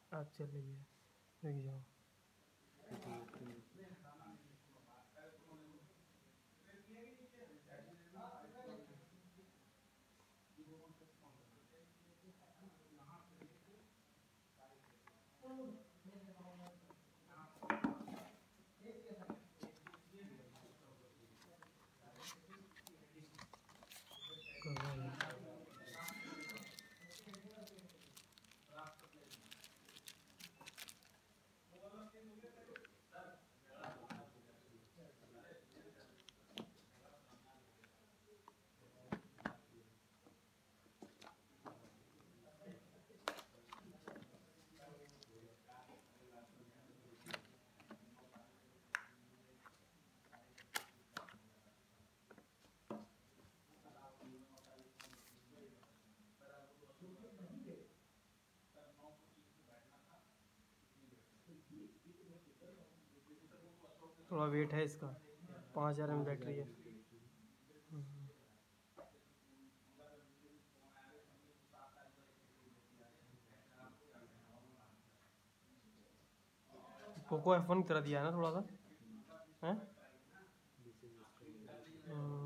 अब चल रही है, रुक जाओ। थोड़ा वेट है इसका, 5000 mAh बैटरी है। पोको F1 की तरह दिया है ना थोड़ा सा, हैं?